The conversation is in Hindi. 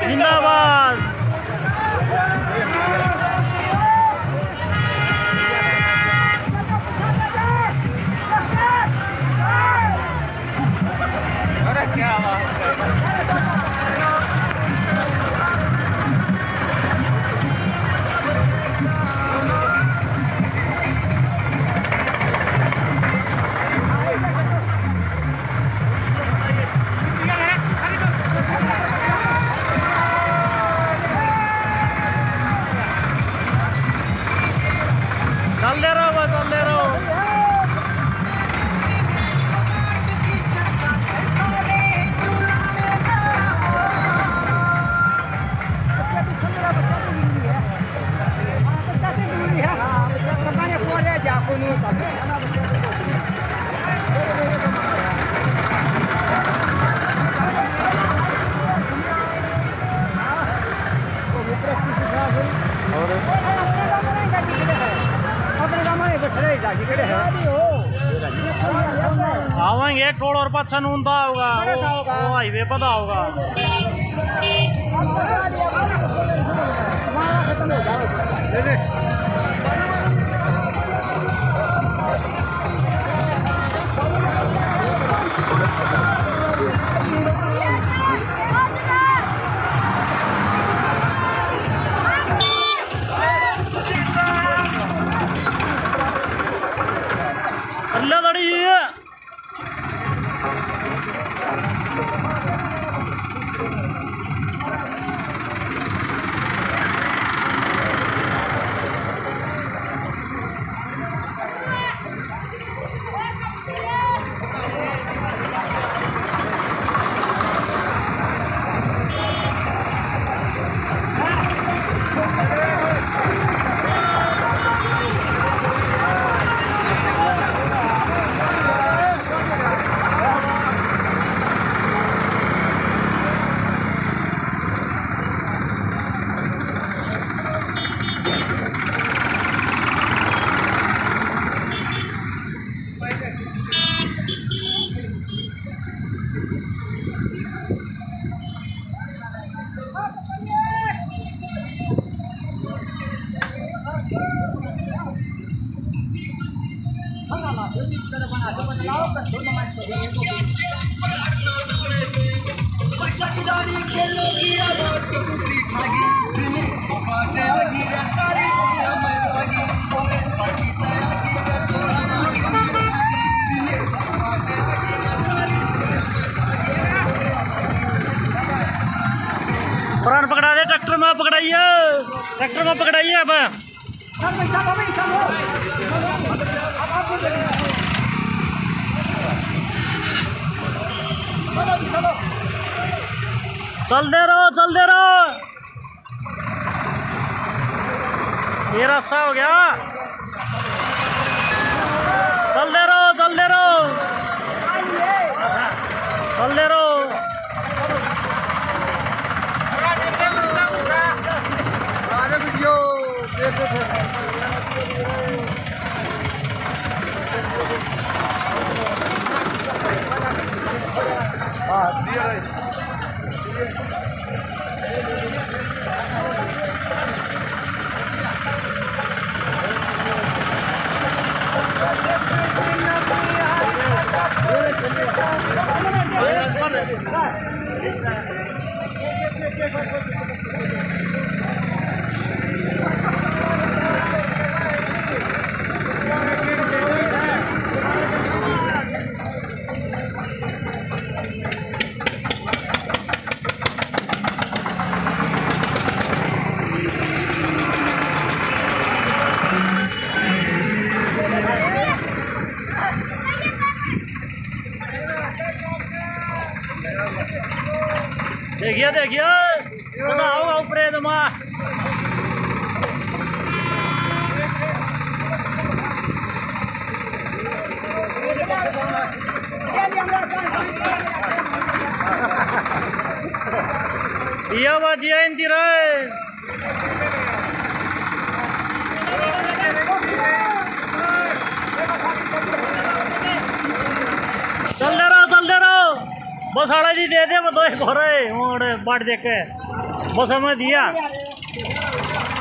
जिंदाबाद। अरे क्या बात है। चलते रहो बस, चलते रहो। आवेंगे एक टोड़ और पाछा नूंदा होगा, वो हाईवे पता होगा। अल्लाह दड़ी प्राण पकड़ा दे, ट्रैक्टर में पकड़ाइए, ट्रैक्टर में पकड़ाइए। अब चलते रहो, चलते रहो। ये रास्ता हो गया। चलते रहो, चलते रहो, चलते रहो। देखिए देखिए होगा ऊपर दमा दिया बाजिया इन चलते रहो बस वाला जी दे दे वो दो एक और बाट देख के बस हमें दिया